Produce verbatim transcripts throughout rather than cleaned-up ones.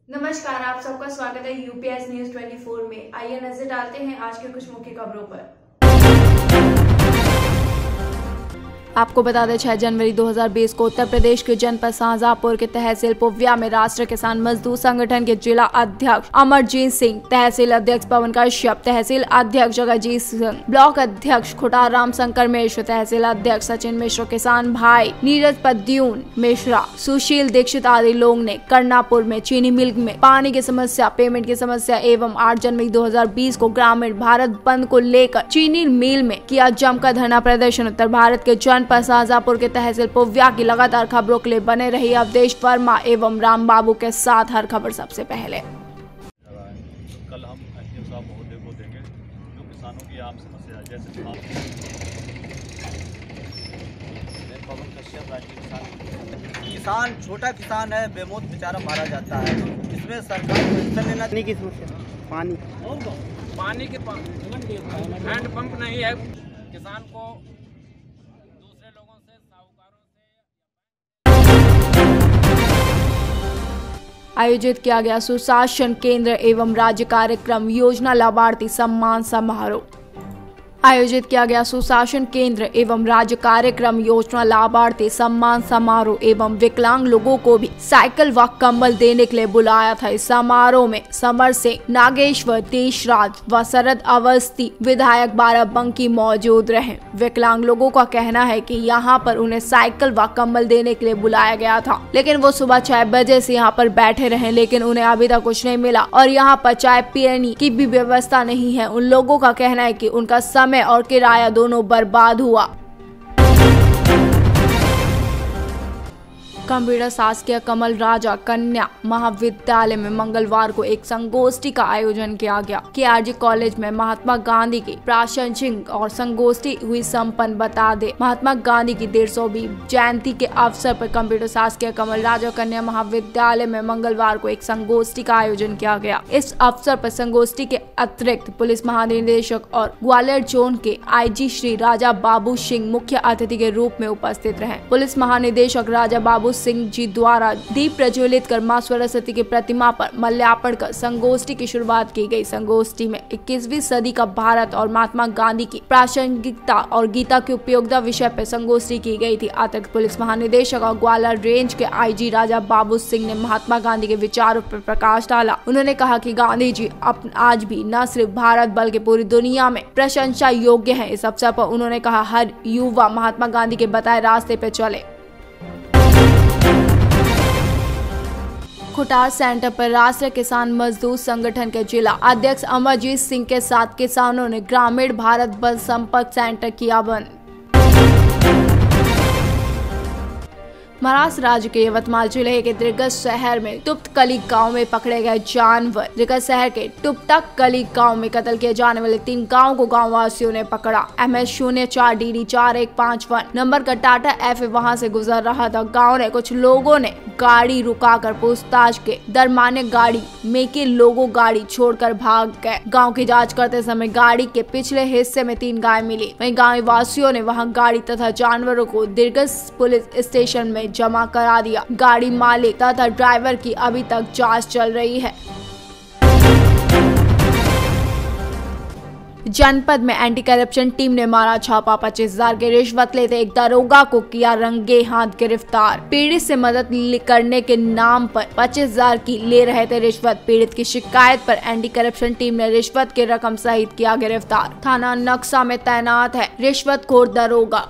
नमस्कार, आप सबका स्वागत है यूपीएस न्यूज चौबीस में। आइए नजर डालते हैं आज के कुछ मुख्य खबरों पर। आपको बता दें, छह जनवरी दो हज़ार बीस को उत्तर प्रदेश के जनपद शाहजहांपुर के तहसील पुविया में राष्ट्रीय किसान मजदूर संगठन के जिला अध्यक्ष अमरजीत सिंह, तहसील अध्यक्ष पवन कश्यप, तहसील अध्यक्ष जगजीत सिंह, ब्लॉक अध्यक्ष खुटार राम शंकर मिश्र, तहसील अध्यक्ष सचिन मिश्र, किसान भाई नीरज प्रद्युम्न मिश्रा, सुशील दीक्षित आदि लोग ने कर्णापुर में चीनी मिल में पानी की समस्या, पेमेंट की समस्या एवं आठ जनवरी दो हज़ार बीस को ग्रामीण भारत बंद को लेकर चीनी मिल में किया जमकर धरना प्रदर्शन। उत्तर भारत के जनपद शाहजहांपुर के तहसील पुविया की लगातार खबरों के लिए बने रही अवधेश वर्मा एवं राम बाबू के साथ हर खबर सबसे पहले। कल हम एसडीएम साहब महोदय को देंगे जो किसानों की आम समस्या है, जैसे पवन कश्यप राज्य किसान किसान छोटा किसान है, बेमौत बेचारा मारा जाता है। इसमें सरकार को एक्शन लेना। पानी की समस्या, पानी पानी के हैंड पंप नहीं है, किसान को दूसरे लोगों से, साहूकारों से आयोजित किया गया सुशासन केंद्र एवं राज्य कार्यक्रम योजना लाभार्थी सम्मान समारोह। आयोजित किया गया सुशासन केंद्र एवं राज्य कार्यक्रम योजना लाभार्थी सम्मान समारोह एवं विकलांग लोगों को भी साइकिल व कंबल देने के लिए बुलाया था। इस समारोह में समर सिंह, नागेश्वर, देशराज व शरद अवस्थी विधायक बाराबंकी मौजूद रहे। विकलांग लोगों का कहना है कि यहाँ पर उन्हें साइकिल व कंबल देने के लिए बुलाया गया था, लेकिन वो सुबह छह बजे से यहाँ पर बैठे रहे, लेकिन उन्हें अभी तक कुछ नहीं मिला और यहाँ पर चाय पीने की भी व्यवस्था नहीं है। उन लोगों का कहना है कि उनका समय और किराया दोनों बर्बाद हुआ। कंप्यूटर शासकीय कमल राजा कन्या महाविद्यालय में मंगलवार को एक संगोष्ठी का आयोजन किया गया। केआरजी कॉलेज में महात्मा गांधी की प्रासंगिक और संगोष्ठी हुई संपन्न। बता दे, महात्मा गांधी की डेढ़ सौवीं जयंती के अवसर पर कंप्यूटर शासकीय कमल राजा कन्या महाविद्यालय में मंगलवार को एक संगोष्ठी का आयोजन किया गया। इस अवसर पर संगोष्ठी के अतिरिक्त पुलिस महानिदेशक और ग्वालियर जोन के आईजी श्री राजा बाबू सिंह मुख्य अतिथि के रूप में उपस्थित रहे। पुलिस महानिदेशक राजा बाबू सिंह जी द्वारा दीप प्रज्वलित कर मां सरस्वती की प्रतिमा पर माल्यार्पण कर संगोष्ठी की शुरुआत की गई। संगोष्ठी में इक्कीसवीं सदी का भारत और महात्मा गांधी की प्रासंगिकता और गीता की उपयोगिता विषय पर संगोष्ठी की गई थी। अतिरिक्त पुलिस महानिदेशक और ग्वालियर रेंज के आईजी राजा बाबू सिंह ने महात्मा गांधी के विचारों पर प्रकाश डाला। उन्होंने कहा कि गांधी जी आज भी न सिर्फ भारत बल्कि पूरी दुनिया में प्रशंसा योग्य है। इस अवसर पर उन्होंने कहा, हर युवा महात्मा गांधी के बताए रास्ते पे चले। खुटार सेंटर पर राष्ट्रीय किसान मजदूर संगठन के जिला अध्यक्ष अमरजीत सिंह के साथ किसानों ने ग्रामीण भारत बंद संपर्क सेंटर किया बंद। महाराष्ट्र राज्य के यवतमाल जिले के दिग्गज शहर में तुप्तकली गांव में पकड़े गए जानवर। दिग्गज शहर के तुप्तकली गांव में कत्ल किए जाने वाले तीन गांव को गांव वासियों ने पकड़ा। एम एस शून्य चार डी डी चार एक पाँच वन नंबर का टाटा एफ वहां से गुजर रहा था। गांव ने कुछ लोगों ने गाड़ी रुकाकर पूछताछ के दरमियान गाड़ी में के लोगों गाड़ी छोड़कर भाग गए। गांव की जांच करते समय गाड़ी के पिछले हिस्से में तीन गाय मिली। वहीं गांव वासियों ने वहां गाड़ी तथा जानवरों को दिग्गज पुलिस स्टेशन में जमा करा दिया। गाड़ी मालिक तथा ड्राइवर की अभी तक जांच चल रही है। जनपद में एंटी करप्शन टीम ने मारा छापा। पच्चीस हजार की रिश्वत लेते एक दरोगा को किया रंगे हाथ गिरफ्तार। पीड़ित से मदद करने के नाम पर पच्चीस हजार की ले रहे थे रिश्वत। पीड़ित की शिकायत पर एंटी करप्शन टीम ने रिश्वत की रकम सहित किया गिरफ्तार। थाना नक्शा में तैनात है रिश्वतखोर दरोगा।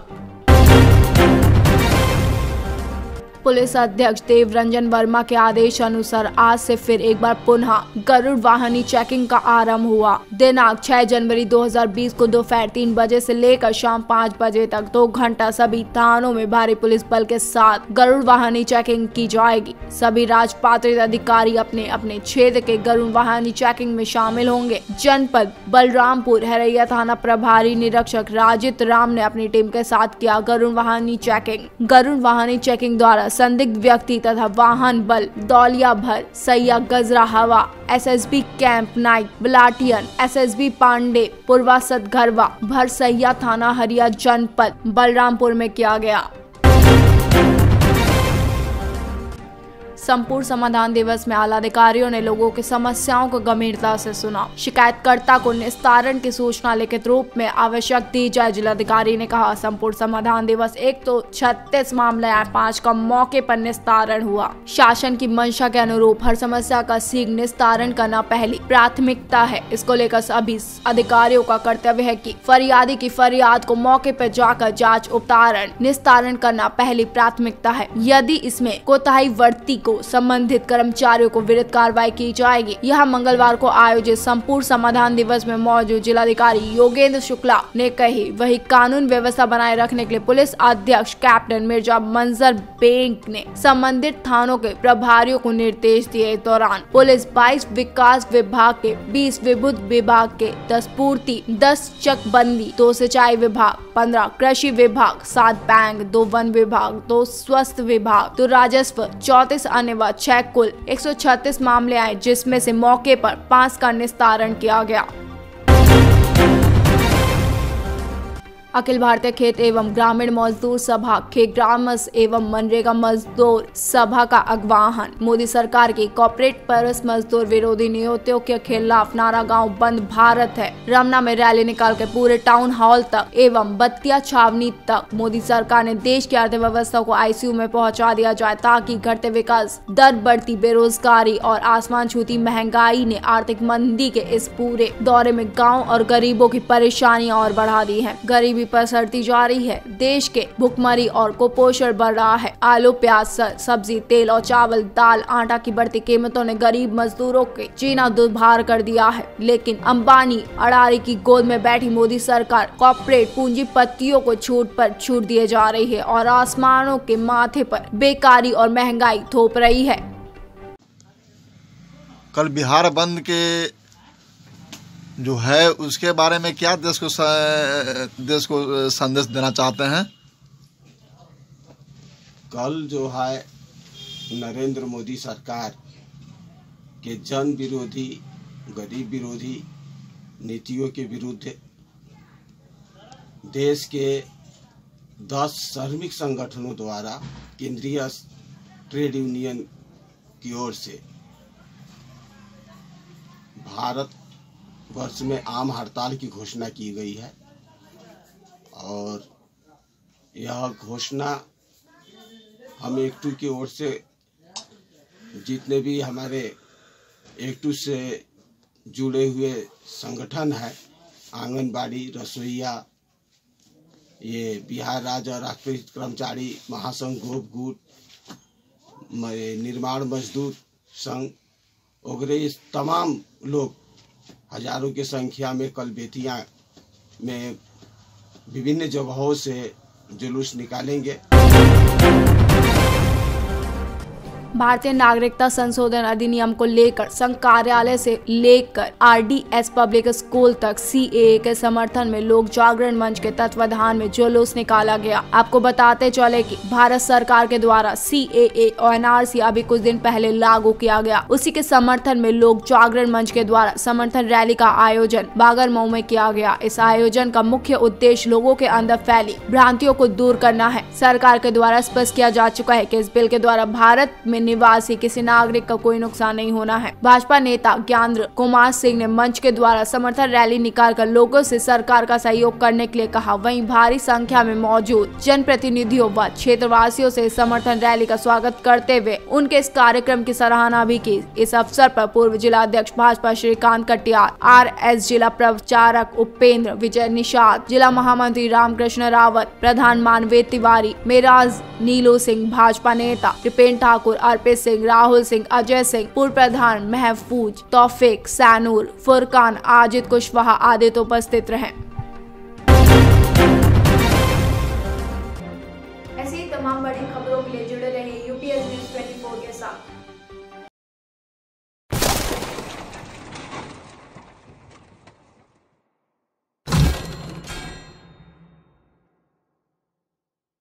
पुलिस अध्यक्ष देव रंजन वर्मा के आदेश अनुसार आज से फिर एक बार पुनः गरुड़ वाहनी चेकिंग का आरंभ हुआ। दिनांक छह जनवरी दो हज़ार बीस को दोपहर तीन बजे से लेकर शाम पाँच बजे तक दो घंटा सभी थानों में भारी पुलिस बल के साथ गरुड़ वाहनी चेकिंग की जाएगी। सभी राजपात्रित अधिकारी अपने अपने क्षेत्र के गरुड़ वाहनी चेकिंग में शामिल होंगे। जनपद बलरामपुर हरैया थाना प्रभारी निरीक्षक राजित राम ने अपनी टीम के साथ किया गरुड़ वाहनी चेकिंग। गरुड़ वाहनी चेकिंग द्वारा संदिग्ध व्यक्ति तथा वाहन बल दौलिया भर, सैया गजरा हवा, SSB camp ninth battalion, SSB पांडे पूर्वासत घरवा भरसैया थाना हरिया जनपद बलरामपुर में किया गया। संपूर्ण समाधान दिवस में आला अधिकारियों ने लोगों की समस्याओं को गंभीरता से सुना। शिकायतकर्ता को निस्तारण की सूचना लिखित रूप में आवश्यक दी जाए। जिलाधिकारी ने कहा, संपूर्ण समाधान दिवस एक तो छत्तीस मामले आए, पाँच का मौके पर निस्तारण हुआ। शासन की मंशा के अनुरूप हर समस्या का शीघ्र निस्तारण करना पहली प्राथमिकता है। इसको लेकर सभी अधिकारियों का कर्तव्य है कि फरियादी की फरियाद को मौके पर जाकर जांच उपतारण निस्तारण करना पहली प्राथमिकता है। यदि इसमें कोताही वर्ती को संबंधित कर्मचारियों को विरुद्ध कार्रवाई की जाएगी। यह मंगलवार को आयोजित संपूर्ण समाधान दिवस में मौजूद जिलाधिकारी योगेंद्र शुक्ला ने कही। वही कानून व्यवस्था बनाए रखने के लिए पुलिस अध्यक्ष कैप्टन मिर्जा मंजर बेग ने संबंधित थानों के प्रभारियों को निर्देश दिए। इस दौरान पुलिस बाईस विकास विभाग के बीस विद्युत विभाग के दस पूर्ति, दस चकबंदी, दो सिंचाई विभाग, पंद्रह कृषि विभाग, सात बैंक, दो वन विभाग, दो स्वास्थ्य विभाग, दो राजस्व, चौतीस अन्य व छह कुल एक सौ छत्तीस मामले आए, जिसमें से मौके पर पाँच का निस्तारण किया गया। अखिल भारतीय खेत एवं ग्रामीण मजदूर सभा के ग्रामस एवं मनरेगा मजदूर सभा का आह्वान। मोदी सरकार की कॉर्पोरेट परस मजदूर विरोधी नीतियों के खिलाफ नारा गांव बंद भारत है। रमना में रैली निकाल के पूरे टाउन हॉल तक एवं बत्तिया छावनी तक मोदी सरकार ने देश की अर्थव्यवस्था को आईसीयू में पहुंचा दिया जाए, ताकि घटते विकास दर, बढ़ती बेरोजगारी और आसमान छूती महंगाई ने आर्थिक मंदी के इस पूरे दौरे में गाँव और गरीबों की परेशानियां और बढ़ा दी है। गरीबी पसरती जा रही है। देश के भुखमरी और कुपोषण बढ़ रहा है। आलू, प्याज, सब्जी, तेल और चावल, दाल, आटा की बढ़ती कीमतों ने गरीब मजदूरों के जीना दुर्भर कर दिया है। लेकिन अंबानी, अडानी की गोद में बैठी मोदी सरकार कॉर्पोरेट पूंजीपतियों को छूट पर छूट दिए जा रही है और आसमानों के माथे पर बेकारी और महंगाई थोप रही है। कल बिहार बंद के जो है उसके बारे में क्या देश को देश को संदेश देना चाहते हैं? कल जो है नरेंद्र मोदी सरकार के जन विरोधी, गरीब विरोधी नीतियों के विरुद्ध देश के दस श्रमिक संगठनों द्वारा केंद्रीय ट्रेड यूनियन की ओर से भारत वर्ष में आम हड़ताल की घोषणा की गई है और यह घोषणा हम एकटू की ओर से जितने भी हमारे एकटू से जुड़े हुए संगठन हैं, आंगनबाड़ी, रसोईया, ये बिहार राज्य राष्ट्रीय कर्मचारी महासंघ, गोपगुट, निर्माण मजदूर संघ वगैरह, इस तमाम लोग हजारों की संख्या में कल बेतिया में विभिन्न जगहों से जुलूस निकालेंगे। भारतीय नागरिकता संशोधन अधिनियम को लेकर संघ कार्यालय से लेकर आरडीएस पब्लिक स्कूल तक सीएए के समर्थन में लोक जागरण मंच के तत्वाधान में जुलूस निकाला गया। आपको बताते चले कि भारत सरकार के द्वारा सीएए और एनआरसी अभी कुछ दिन पहले लागू किया गया। उसी के समर्थन में लोक जागरण मंच के द्वारा समर्थन रैली का आयोजन बागरमऊ में किया गया। इस आयोजन का मुख्य उद्देश्य लोगों के अंदर फैली भ्रांतियों को दूर करना है। सरकार के द्वारा स्पष्ट किया जा चुका है कि इस बिल के द्वारा भारत में निवासी किसी नागरिक का कोई नुकसान नहीं होना है। भाजपा नेता ज्ञानेंद्र कुमार सिंह ने मंच के द्वारा समर्थन रैली निकालकर लोगों से सरकार का सहयोग करने के लिए कहा। वहीं भारी संख्या में मौजूद जनप्रतिनिधियों व क्षेत्रवासियों से समर्थन रैली का स्वागत करते हुए उनके इस कार्यक्रम की सराहना भी की। इस अवसर पर पूर्व जिला अध्यक्ष भाजपा श्रीकांत कटियार, आर एस जिला प्रचारक उपेंद्र विजय निषाद, जिला महामंत्री रामकृष्ण रावत, प्रधान मानवेद तिवारी, मेराज नीलो सिंह, भाजपा नेता रिपेन ठाकुर, अर्पित सिंह, राहुल सिंह, अजय सिंह, पूर्व प्रधान महफूज, तौफिक, सैनूर, फुरकान, आजिद कुशवाहा आदि तो उपस्थित रहे।